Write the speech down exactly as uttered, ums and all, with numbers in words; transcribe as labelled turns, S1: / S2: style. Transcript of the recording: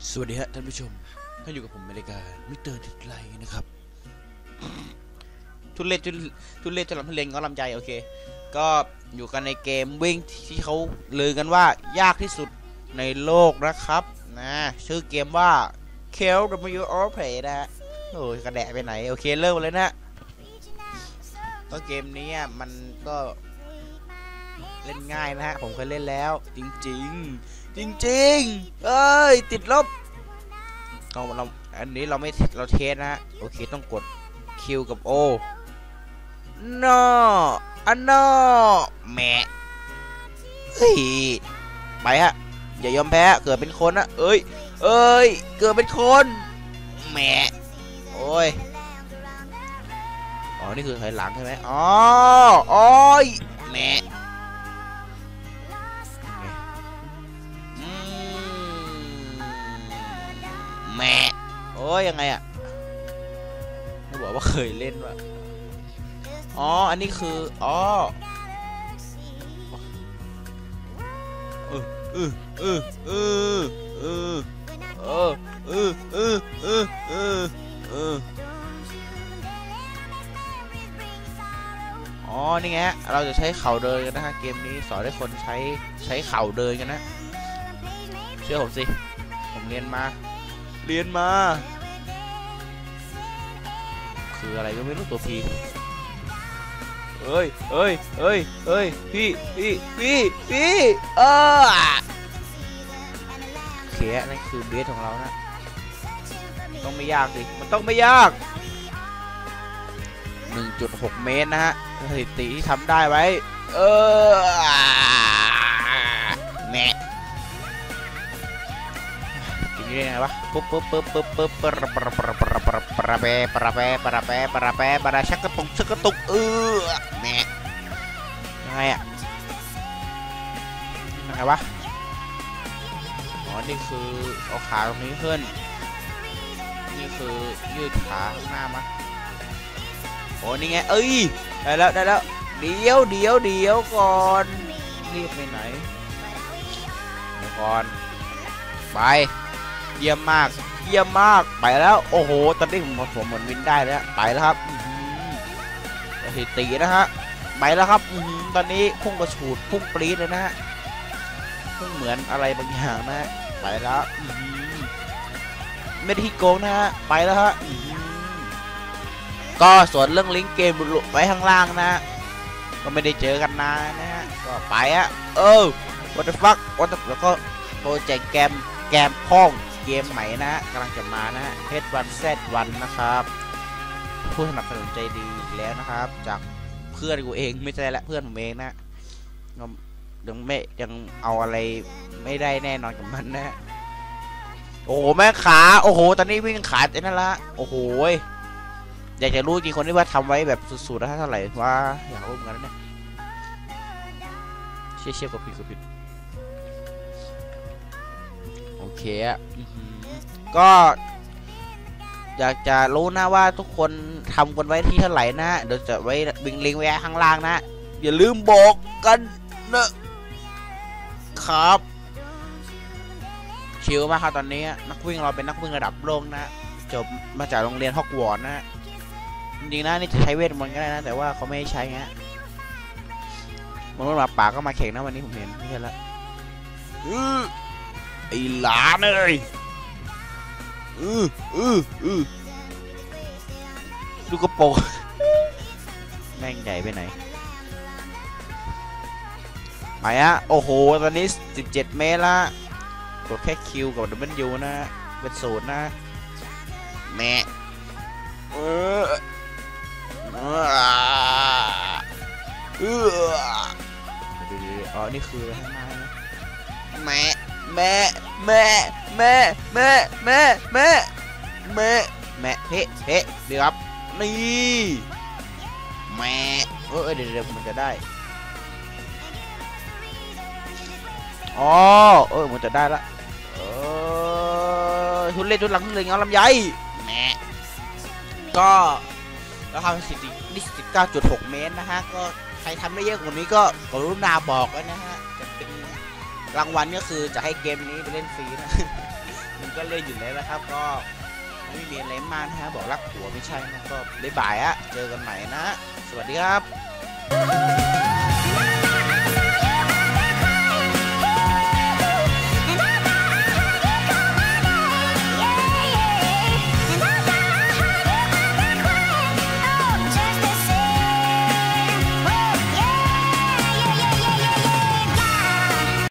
S1: สวัสดีฮะท่านผู้ชมท่านอยู่กับผมในรายการมิสเตอร์ทิดไลนะครับทุเรศทุทุเรศจนลำทุเรศง้อลำใจโอเคก็อยู่กันในเกมวิ่งที่เขาลือกันว่ายากที่สุดในโลกนะครับนะชื่อเกมว่า เค แอล ดับเบิลยู โอ Play นะฮะโอ้ยกระแดะไปไหนโอเคเริ่มเลยนะก็เกมนี้มันก็เล่นง่ายนะฮะผมเคยเล่นแล้วจริงๆจริงๆเอ้ยติดลบเราเราอันนี้เราไม่เราเทสนะฮะโอเคต้องกด Q กับ O นออันนอแหมเฮ้ยไปฮะอย่ายอมแพ้เกิดเป็นคนนะเอ้ยเอ้ยเกิดเป็นคนแหมโอ้ยอ๋อนี่คือถอยหลังใช่ไหมอ๋อโอ้ยแหมแม่โอ้ยยังไงอ่ะไม่บอกว่าเคยเล่นว่ะอ๋ออันนี้คืออ๋อเออเออเออเออเออเออเออเออเออเออเอออ๋อนี่ไงเราจะใช้เข่าเดินกันนะฮะเกมนี้สอนให้คนใช้ใช้เข่าเดินกันนะเชื่อผมสิผมเรียนมาเรียนมาคืออะไรก็ไม่รู้ตัวพีเอ้ยเอ้ยเอ้ยเอ้ยพี่พี่พี่พี่เออโอเคนั่นคือเบสของเรานะต้องไม่ยากสิมันต้องไม่ยาก หนึ่งจุดหก เมตรนะฮะสถิติที่ทำได้ไว้เออแม่นี่ไงวะปุ๊บปุ๊บปุ๊บปุ๊บปุ๊บปะปะปะปะปะปะปะเปปะเปปะเปปะเปปะชักกระตุกชักกระตุกเออแม่ยังไงอะยังไงวะอ๋อนี่คือเอาขาตรงนี้ขึ้นนี่คือยืดขาข้างหน้ามาโอ้นี่ไงเอ้ยได้แล้วได้แล้วเดี๋ยวเดี๋ยวเดี๋ยวก่อนรีบไปไหนเดี๋ยวก่อนไปเยี่ยมมากเยี่ยมมากไปแล้วโอ้โหตอนนี้ผมผมเหมือนวินได้แล้วไปแล้วครับสถิตินะฮะไปแล้วครับตอนนี้พุ่งกระฉูดพุ่งปรี๊ดเลยนะฮะพุ่งเหมือนอะไรบางอย่างนะฮะไปแล้วไม่ได้ที่โกงนะฮะไปแล้วฮะก็ส่วนเรื่องลิงก์เกมบุไว้ข้างล่างนะก็ไม่ได้เจอกันนานนะฮะก็ไปอะเออ what the fuck what the แล้วก็โปรเจกต์แกมแกมพ่องเกมใหม่นะกำลังจะมานะฮะ เอช วัน แซด วัน นะครับผู้สนับสนุนใจดีอีกแล้วนะครับจากเพื่อนกูเองไม่ใช่ละเพื่อนผมเองนะยังไม่ยังเอาอะไรไม่ได้แน่นอนกับมันนะโอ้โหแม่ขาโอ้โหตอนนี้วิ่งขาไอ้นั่นละโอ้โหอยากจะรู้จริงคนที่ว่าทำไว้แบบสุดๆแล้วเท่าไหร่ว่าอยากรู้เหมือนกันนะเชี่ยเชี่ยกดผิดกดผิดโอเคอ่ะก็อยากจะรู้นะว่าทุกคนทำกันไว้ที่เท่าไหร่นะเดี๋ยวจะไว้บิงลิงไว้ข้างล่างนะอย่าลืมบอกกันนะครับชิลมากครับตอนนี้นักวิ่งเราเป็นนักวิ่งระดับโลกนะจบมาจากโรงเรียนฮอกวอตส์นะจริงๆนะนี่จะใช้เวทมนต์ก็ได้นะแต่ว่าเขาไม่ใช้ฮะมันว่าหมาป่าก็มาแข่งนะวันนี้ผมเห็นไม่ใช่ละไอ้หลานเลยอืออืออือลูกกระโปรงแม่งใหญ่ไปไหนไปฮะโอ้โหตอนนี้สิบเจ็ดเมตรละกดแค่คิวกับดับเบิลยูนะเป็นศูนย์นะแม่เออเออเอออ๋อนี่คืออะไรข้างหน้านะแม่แม่แม่แม่แม่แม่แม่แม่แม่เฮ้เฮ้เดี๋ยวครับนี่แม่เออเดี๋ยวเดี๋ยวมันจะได้อ๋อเออมันจะได้ละเออทุนเล่นทุนหลังทุนเล่นเงาลำไยแม่ก็แล้วทำสถิตินี่สิบเก้าจุดหกเมตรนะฮะก็ใครทำได้เยอะกว่านี้ก็กรุณาบอกไว้นะฮะจะเป็นรางวัลก็คือจะให้เกมนี้ไปเล่นฟรีนะมันก็เล่นอยู่แล้วนะครับก็ไม่มีอะไรมากนะฮะบอกรักผัวไม่ใช่นะก็บ๊ายบายอะเจอกันใหม่นะสวัสดีครับ